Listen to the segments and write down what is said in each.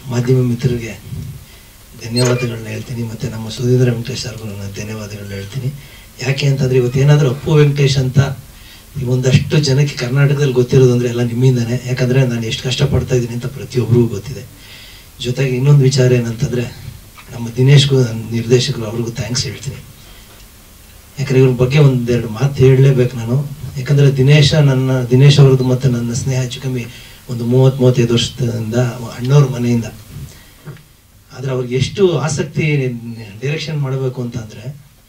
ಮಾಧ್ಯಮ ಮಿತ್ರರಿಗೆ ಧನ್ಯವಾದಗಳನ್ನ ಹೇಳ್ತೀನಿ, ಮತ್ತು ನಮ್ಮ ಸುಧೀಂದ್ರ ವೆಂಕಟೇಶ್ ಅವ್ರಿಗೂ ನಾನು ಧನ್ಯವಾದಗಳನ್ನ ಹೇಳ್ತೀನಿ. ಯಾಕೆ ಅಂತಂದರೆ ಇವತ್ತೇನಾದರೂ ಅಪ್ಪು ವೆಂಕಟೇಶ್ ಅಂತ ಒಂದಷ್ಟು ಜನಕ್ಕೆ ಕರ್ನಾಟಕದಲ್ಲಿ ಗೊತ್ತಿರೋದು ಅಂದರೆ ಎಲ್ಲ ನಿಮ್ಮಿಂದನೇ. ಯಾಕಂದರೆ ನಾನು ಎಷ್ಟು ಕಷ್ಟಪಡ್ತಾ ಇದ್ದೀನಿ ಅಂತ ಪ್ರತಿಯೊಬ್ಬರಿಗೂ ಗೊತ್ತಿದೆ. ಜೊತೆಗೆ ಇನ್ನೊಂದು ವಿಚಾರ ಏನಂತಂದರೆ ನಮ್ಮ ದಿನೇಶ್ಗೂ ನನ್ನ ನಿರ್ದೇಶಕರು ಅವ್ರಿಗೂ ಥ್ಯಾಂಕ್ಸ್ ಹೇಳ್ತೀನಿ. ಯಾಕಂದರೆ ಇವ್ರ ಬಗ್ಗೆ ಒಂದೆರಡು ಮಾತು ಹೇಳಲೇಬೇಕು ನಾನು. ಯಾಕಂದರೆ ದಿನೇಶ್ ಅವ್ರದ್ದು ಮತ್ತು ನನ್ನ ಸ್ನೇಹ ಹೆಚ್ಚು ಕಮ್ಮಿ ಒಂದು 30-35 ವರ್ಷದಿಂದ ಅಣ್ಣವ್ರ ಮನೆಯಿಂದ. ಆದರೆ ಅವ್ರಿಗೆ ಎಷ್ಟು ಆಸಕ್ತಿ ಡೈರೆಕ್ಷನ್ ಮಾಡಬೇಕು ಅಂತಂದರೆ,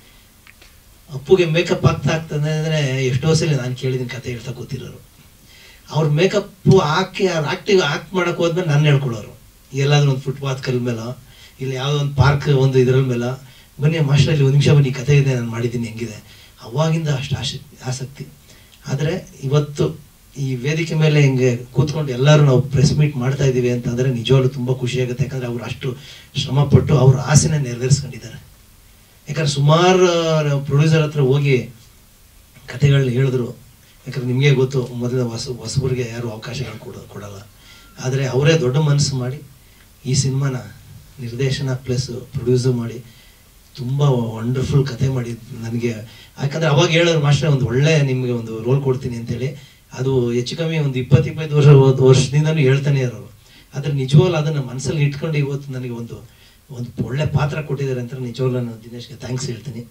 ಅಪ್ಪುಗೆ ಮೇಕಪ್ ಆಗ್ತದೆ ಅಂದರೆ ಎಷ್ಟೋ ಸಲ ನಾನು ಕೇಳಿದ್ದೀನಿ, ಕತೆ ಹೇಳ್ತಾ ಕೂತಿರೋರು. ಅವ್ರ ಮೇಕಪ್ಪು ಹಾಕಿ ಅವ್ರು ಆಕ್ಟ್ ಮಾಡೋಕೆ ಹೋದ್ಮೇಲೆ ನಾನು ಹೇಳ್ಕೊಡೋರು. ಎಲ್ಲಾದ್ರೂ ಒಂದು ಫುಟ್ಪಾತ್ ಕಲ್ ಮೇಲೋ ಇಲ್ಲಿ ಯಾವುದೋ ಒಂದು ಪಾರ್ಕ್ ಒಂದು ಇದರ ಮೇಲೋ, ಬನ್ನಿ ಮಾಸ್ಟ್ರಲ್ಲಿ ಒಂದು ನಿಮಿಷ ಬನ್ನಿ, ಕತೆ ಇದೆ, ನಾನು ಮಾಡಿದ್ದೀನಿ, ಹೆಂಗಿದೆ. ಅವಾಗಿಂದ ಅಷ್ಟು ಆಸಕ್ತಿ. ಆದರೆ ಇವತ್ತು ಈ ವೇದಿಕೆ ಮೇಲೆ ಹಿಂಗೆ ಕೂತ್ಕೊಂಡು ಎಲ್ಲರೂ ನಾವು ಪ್ರೆಸ್ ಮೀಟ್ ಮಾಡ್ತಾ ಇದ್ದೀವಿ ಅಂತಂದರೆ ನಿಜವಾಗ್ಲೂ ತುಂಬ ಖುಷಿಯಾಗುತ್ತೆ. ಯಾಕಂದರೆ ಅವ್ರು ಅಷ್ಟು ಶ್ರಮಪಟ್ಟು ಅವ್ರ ಆಸೆನ ನೆರವೇರಿಸ್ಕೊಂಡಿದ್ದಾರೆ. ಯಾಕಂದರೆ ಸುಮಾರು ಪ್ರೊಡ್ಯೂಸರ್ ಹತ್ರ ಹೋಗಿ ಕತೆಗಳನ್ನ ಹೇಳಿದ್ರು. ಯಾಕಂದರೆ ನಿಮಗೆ ಗೊತ್ತು, ಮೊದಲ ಹೊಸಬರಿಗೆ ಯಾರು ಅವಕಾಶಗಳು ಕೊಡಲ್ಲ. ಆದರೆ ಅವರೇ ದೊಡ್ಡ ಮನಸ್ಸು ಮಾಡಿ ಈ ಸಿನಿಮಾನ ನಿರ್ದೇಶನ ಪ್ಲಸ್ ಪ್ರೊಡ್ಯೂಸರ್ ಮಾಡಿ ತುಂಬ ವಂಡರ್ಫುಲ್ ಕತೆ ಮಾಡಿ ನನಗೆ. ಯಾಕಂದರೆ ಅವಾಗ ಹೇಳೋರು, ಮಾಸ್ಟರ್ ಒಂದು ಒಳ್ಳೆ ನಿಮಗೆ ಒಂದು ರೋಲ್ ಕೊಡ್ತೀನಿ ಅಂತೇಳಿ. ಅದು ಹೆಚ್ಚು ಕಮ್ಮಿ ಒಂದು 20-25 ವರ್ಷದಿಂದನೂ ಹೇಳ್ತಾನೆ ಇರೋರು. ಆದರೆ ನಿಜವಾಗ್ಲೂ ಅದನ್ನು ಮನಸ್ಸಲ್ಲಿ ಇಟ್ಕೊಂಡು ಇವತ್ತು ನನಗೆ ಒಂದು ಒಳ್ಳೆ ಪಾತ್ರ ಕೊಟ್ಟಿದ್ದಾರೆ ಅಂತ ನಿಜವಾಗ್ಲೂ ನಾನು ದಿನೇಶ್ಗೆ ಥ್ಯಾಂಕ್ಸ್ ಹೇಳ್ತೀನಿ.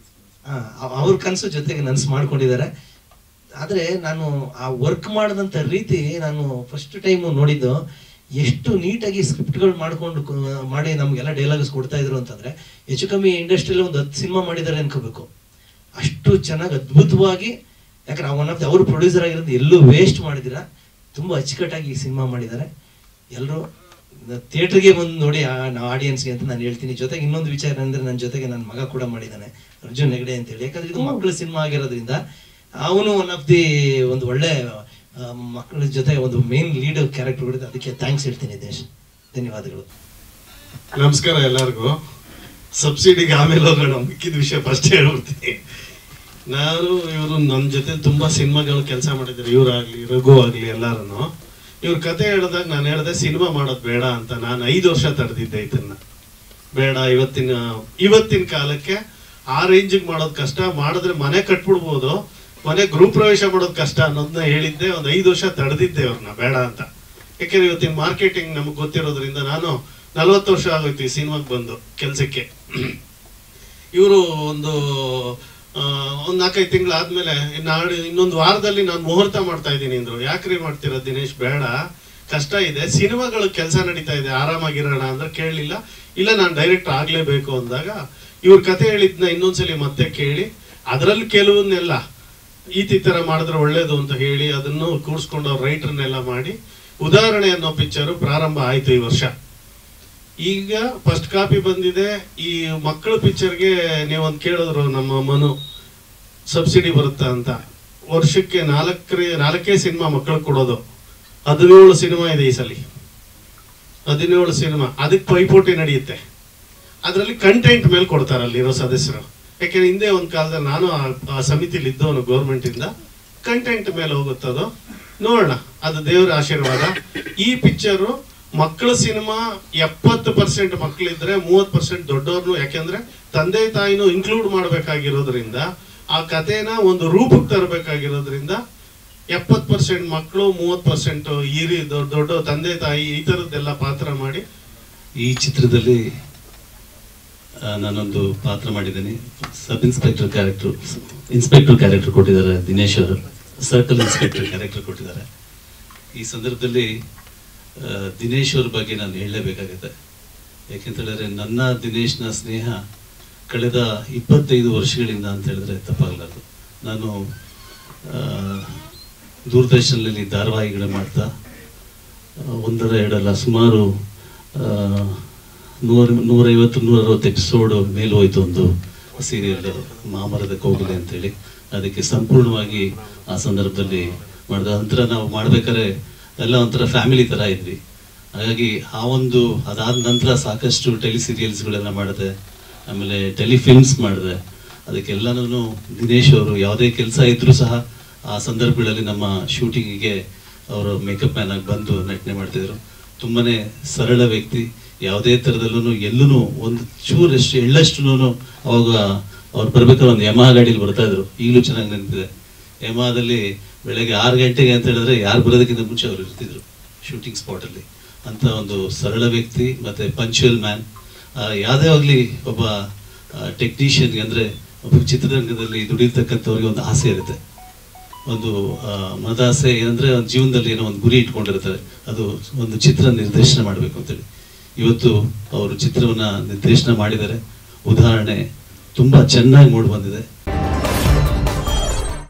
ಅವ್ರ ಕನಸು ಜೊತೆಗೆ ನನಸು ಮಾಡ್ಕೊಂಡಿದ್ದಾರೆ. ಆದರೆ ನಾನು ಆ ವರ್ಕ್ ಮಾಡಿದಂಥ ರೀತಿ ನಾನು ಫಸ್ಟ್ ಟೈಮು ನೋಡಿದ್ದು, ಎಷ್ಟು ನೀಟಾಗಿ ಸ್ಕ್ರಿಪ್ಟ್ಗಳು ಮಾಡಿ ನಮಗೆಲ್ಲ ಡೈಲಾಗ್ಸ್ ಕೊಡ್ತಾ ಇದ್ರು ಅಂತಂದರೆ, ಹೆಚ್ಚು ಕಮ್ಮಿ ಇಂಡಸ್ಟ್ರಿಯಲ್ಲಿ ಒಂದು 10 ಸಿನಿಮಾ ಮಾಡಿದ್ದಾರೆ ಅನ್ಕೋಬೇಕು. ಅಷ್ಟು ಚೆನ್ನಾಗಿ ಅದ್ಭುತವಾಗಿ. ಯಾಕಂದ್ರೆ ಒನ್ ಆಫ್ ದ ಅವರು ಪ್ರೊಡ್ಯೂಸರ್ ಆಗಿರೋದು ಎಲ್ಲೂ ವೇಸ್ಟ್ ಮಾಡಿದಿರ, ತುಂಬ ಅಚ್ಚುಕಟ್ಟಾಗಿ ಈ ಸಿನಿಮಾ ಮಾಡಿದ್ದಾರೆ. ಎಲ್ಲರೂ ಥಿಯೇಟ್ರಿಗೆ ಬಂದು ನೋಡಿ ಆಡಿಯನ್ಸ್ಗೆ ಅಂತ ನಾನು ಹೇಳ್ತೀನಿ. ಜೊತೆಗೆ ಇನ್ನೊಂದು ವಿಚಾರ ಅಂದರೆ, ನನ್ನ ಜೊತೆಗೆ ನನ್ನ ಮಗ ಕೂಡ ಮಾಡಿದ್ದಾನೆ, ಅರ್ಜುನ್ ಹೆಗ್ಡೆ ಅಂತೇಳಿ. ಯಾಕಂದರೆ ಇದು ಮಕ್ಕಳ ಸಿನಿಮಾ ಆಗಿರೋದ್ರಿಂದ ಅವನು ಒನ್ ಆಫ್ ದಿ ಒಂದು ಒಳ್ಳೆ ಮಕ್ಕಳ ಜೊತೆ ಒಂದು ಮೇನ್ ಲೀಡ್ ಕ್ಯಾರೆಕ್ಟರ್ ಕೊಡಿದೆ. ಅದಕ್ಕೆ ಥ್ಯಾಂಕ್ಸ್ ಹೇಳ್ತೀನಿ ದೇಶ್. ಧನ್ಯವಾದಗಳು. ನಮಸ್ಕಾರ ಎಲ್ಲರಿಗೂ. ಸಬ್ಸಿಡಿಗೆ ಆಮೇಲೆ ಹೋಗೋಣ, ಮಿಕ್ಕಿದ ವಿಷಯ ಫಸ್ಟ್ ಹೇಳ್ಬಿಡ್ತೀನಿ. ನಾನು ಇವರು ನನ್ನ ಜೊತೆ ತುಂಬ ಸಿನಿಮಾಗಳು ಕೆಲಸ ಮಾಡಿದ್ದಾರೆ, ಇವರಾಗಲಿ ರಘು ಆಗಲಿ ಎಲ್ಲರೂ. ಇವ್ರ ಕತೆ ಹೇಳಿದಾಗ ನಾನು ಹೇಳಿದೆ ಸಿನಿಮಾ ಮಾಡೋದು ಬೇಡ ಅಂತ. ನಾನು 5 ವರ್ಷ ತಡೆದಿದ್ದೆ ಇದನ್ನ. ಬೇಡ, ಇವತ್ತಿನ ಕಾಲಕ್ಕೆ ಆ ರೇಂಜಿಗೆ ಮಾಡೋದು ಕಷ್ಟ, ಮಾಡಿದ್ರೆ ಮನೆ ಕಟ್ಬಿಡ್ಬೋದು, ಮನೆ ಗೃಹ ಪ್ರವೇಶ ಮಾಡೋದು ಕಷ್ಟ ಅನ್ನೋದನ್ನ ಹೇಳಿದ್ದೆ. ಒಂದು 5 ವರ್ಷ ತಡೆದಿದ್ದೆ ಅವ್ರನ್ನ ಬೇಡ ಅಂತ. ಯಾಕೆಂದ್ರೆ ಇವತ್ತಿನ ಮಾರ್ಕೆಟಿಂಗ್ ನಮಗೆ ಗೊತ್ತಿರೋದ್ರಿಂದ. ನಾನು 40 ವರ್ಷ ಆಗೋಯ್ತು ಈ ಸಿನಿಮಾಗೆ ಬಂದು ಕೆಲಸಕ್ಕೆ. ಇವರು ಒಂದು 4-5 ತಿಂಗಳಾದ್ಮೇಲೆ ಇನ್ನೊಂದು ವಾರದಲ್ಲಿ ನಾನು ಮುಹೂರ್ತ ಮಾಡ್ತಾ ಇದ್ದೀನಿ ಅಂದ್ರು. ಯಾಕ್ರಿ ಮಾಡ್ತೀರಾ ದಿನೇಶ್, ಬೇಡ, ಕಷ್ಟ ಇದೆ, ಸಿನಿಮಾಗಳು ಕೆಲಸ ನಡೀತಾ ಇದೆ, ಆರಾಮಾಗಿರೋಣ ಅಂದ್ರೆ ಕೇಳಲಿಲ್ಲ. ಇಲ್ಲ, ನಾನು ಡೈರೆಕ್ಟ್ ಆಗ್ಲೇಬೇಕು ಅಂದಾಗ ಇವ್ರ ಕತೆ ಹೇಳಿದ್ನ ಇನ್ನೊಂದ್ಸಲಿ ಮತ್ತೆ ಕೇಳಿ, ಅದರಲ್ಲಿ ಕೆಲವನ್ನೆಲ್ಲ ಈ ತರ ಮಾಡಿದ್ರೆ ಒಳ್ಳೇದು ಅಂತ ಹೇಳಿ ಅದನ್ನು ಕೂಡಿಸ್ಕೊಂಡು ಅವ್ರ ರೈಟರ್ನೆಲ್ಲ ಮಾಡಿ ಉದಾಹರಣೆ ಅನ್ನೋ ಪಿಕ್ಚರು ಪ್ರಾರಂಭ ಆಯ್ತು ಈ ವರ್ಷ. ಈಗ ಫಸ್ಟ್ ಕಾಪಿ ಬಂದಿದೆ. ಈ ಮಕ್ಕಳ ಪಿಕ್ಚರ್ಗೆ ನೀವೊಂದು ಕೇಳಿದ್ರು, ನಮ್ಮ ಮನು ಸಬ್ಸಿಡಿ ಬರುತ್ತಾ ಅಂತ. ವರ್ಷಕ್ಕೆ 4 ಸಿನಿಮಾ ಮಕ್ಕಳು ಕೊಡೋದು. 17 ಸಿನಿಮಾ ಇದೆ ಈ ಸಲ, 17 ಸಿನಿಮಾ. ಅದಕ್ಕೆ ಪೈಪೋಟಿ ನಡೆಯುತ್ತೆ. ಅದರಲ್ಲಿ ಕಂಟೆಂಟ್ ಮೇಲೆ ಕೊಡ್ತಾರೆ ಅಲ್ಲಿರೋ ಸದಸ್ಯರು. ಯಾಕೆಂದ್ರೆ ಹಿಂದೆ ಒಂದು ಕಾಲದಲ್ಲಿ ನಾನು ಆ ಸಮಿತಿಲಿ ಇದ್ದವನು, ಗೌರ್ಮೆಂಟ್ ಇಂದ. ಕಂಟೆಂಟ್ ಮೇಲೆ ಹೋಗುತ್ತದು, ನೋಡೋಣ, ಅದು ದೇವರ ಆಶೀರ್ವಾದ. ಈ ಪಿಕ್ಚರು ಮಕ್ಕಳ ಸಿನಿಮಾ 70% ಮಕ್ಕಳಿದ್ರೆ 30% ದೊಡ್ಡವ್ರನ್ನು. ಯಾಕೆಂದ್ರೆ ತಂದೆ ತಾಯಿನೂ ಇನ್ಕ್ಲೂಡ್ ಮಾಡ್ಬೇಕಾಗಿರೋದ್ರಿಂದ, ಆ ಕಥೆನ ಒಂದು ರೂಪಕ್ಕೆ ತರಬೇಕಾಗಿರೋದ್ರಿಂದ 70% ಮಕ್ಕಳು, 30% ದೊಡ್ಡ ತಂದೆ ತಾಯಿ, ಈ ತರದ್ದೆಲ್ಲ ಪಾತ್ರ ಮಾಡಿ ಈ ಚಿತ್ರದಲ್ಲಿ ನಾನೊಂದು ಪಾತ್ರ ಮಾಡಿದ್ದೀನಿ. ಸಬ್ ಇನ್ಸ್ಪೆಕ್ಟರ್ ಕ್ಯಾರೆಕ್ಟರ್ ಕೊಟ್ಟಿದ್ದಾರೆ ದಿನೇಶ್ ಅವರು. ಸರ್ಕಲ್ ಇನ್ಸ್ಪೆಕ್ಟರ್ ಕ್ಯಾರೆಕ್ಟರ್ ಕೊಟ್ಟಿದ್ದಾರೆ. ಈ ಸಂದರ್ಭದಲ್ಲಿ ದಿನೇಶ್ ಅವ್ರ ಬಗ್ಗೆ ನಾನು ಹೇಳಲೇಬೇಕಾಗುತ್ತೆ. ಯಾಕೆಂತ ಹೇಳಿದ್ರೆ, ನನ್ನ ದಿನೇಶ್ನ ಸ್ನೇಹ ಕಳೆದ 25 ವರ್ಷಗಳಿಂದ ಅಂತ ಹೇಳಿದ್ರೆ ತಪ್ಪಾಗಲಾರ್ದು. ನಾನು ದೂರದರ್ಶನದಲ್ಲಿ ಧಾರಾವಾಹಿಗಳು ಮಾಡ್ತಾ 1-2 ಸುಮಾರು 150-160 ಎಪಿಸೋಡ್ ಮೇಲೆ ಹೋಯ್ತು ಒಂದು ಸೀರಿಯಲ್, ಮಾಮರದ ಕೋಗಿಲೆ ಅಂತೇಳಿ. ಅದಕ್ಕೆ ಸಂಪೂರ್ಣವಾಗಿ ಆ ಸಂದರ್ಭದಲ್ಲಿ ಮಾಡಿದ ನಂತರ ನಾವು ಮಾಡ್ಬೇಕಾದ್ರೆ ಎಲ್ಲ ಒಂಥರ ಫ್ಯಾಮಿಲಿ ಥರ ಇದ್ವಿ. ಹಾಗಾಗಿ ಅದಾದ ನಂತರ ಸಾಕಷ್ಟು ಟೆಲಿ ಸೀರಿಯಲ್ಸ್ಗಳೆಲ್ಲ ಮಾಡಿದೆ, ಆಮೇಲೆ ಟೆಲಿಫಿಲ್ಮ್ಸ್ ಮಾಡಿದೆ. ಅದಕ್ಕೆಲ್ಲನೂ ದಿನೇಶ್ ಅವರು ಯಾವುದೇ ಕೆಲಸ ಇದ್ರೂ ಸಹ ಆ ಸಂದರ್ಭಗಳಲ್ಲಿ ನಮ್ಮ ಶೂಟಿಂಗಿಗೆ ಅವರು ಮೇಕಪ್ ಮ್ಯಾನ್ ಆಗಿ ಬಂದು ನಟನೆ ಮಾಡ್ತಿದ್ರು. ತುಂಬನೇ ಸರಳ ವ್ಯಕ್ತಿ. ಯಾವುದೇ ಥರದಲ್ಲೂ ಎಲ್ಲೂ ಒಂದು ಚೂರಷ್ಟು ಎಳ್ಳಷ್ಟು ಅವಾಗ ಅವ್ರು ಬರ್ಬೇಕಾದ್ರೆ ಒಂದು ಯಮಹ ಗಾಡೀಲಿ ಬರ್ತಾ ಇದ್ರು. ಈಗಲೂ ಚೆನ್ನಾಗಿ ನೆನಪಿದೆ. ಯಮಹದಲ್ಲಿ ಬೆಳಗ್ಗೆ 6 ಗಂಟೆಗೆ ಅಂತ ಹೇಳಿದ್ರೆ ಯಾರು ಬರೋದಕ್ಕಿಂತ ಮುಂಚೆ ಅವ್ರು ಇರ್ತಿದ್ರು ಶೂಟಿಂಗ್ ಸ್ಪಾಟಲ್ಲಿ. ಅಂತ ಒಂದು ಸರಳ ವ್ಯಕ್ತಿ ಮತ್ತು ಪಂಚುವಲ್ ಮ್ಯಾನ್. ಯಾವುದೇ ಆಗಲಿ ಒಬ್ಬ ಟೆಕ್ನಿಷಿಯನ್ಗೆ ಅಂದರೆ ಒಬ್ಬ ಚಿತ್ರರಂಗದಲ್ಲಿ ದುಡಿರ್ತಕ್ಕಂಥವ್ರಿಗೆ ಒಂದು ಆಸೆ ಇರುತ್ತೆ, ಒಂದು ಮನದಾಸೆ ಏನಂದರೆ ಒಂದು ಜೀವನದಲ್ಲಿ ಏನೋ ಒಂದು ಗುರಿ ಇಟ್ಕೊಂಡಿರ್ತಾರೆ, ಅದು ಒಂದು ಚಿತ್ರ ನಿರ್ದೇಶನ ಮಾಡಬೇಕು ಅಂತೇಳಿ. ಇವತ್ತು ಅವರು ಚಿತ್ರವನ್ನು ನಿರ್ದೇಶನ ಮಾಡಿದ್ದಾರೆ. ಉದಾಹರಣೆ ತುಂಬ ಚೆನ್ನಾಗಿ ಮೂಡಿ ಬಂದಿದೆ.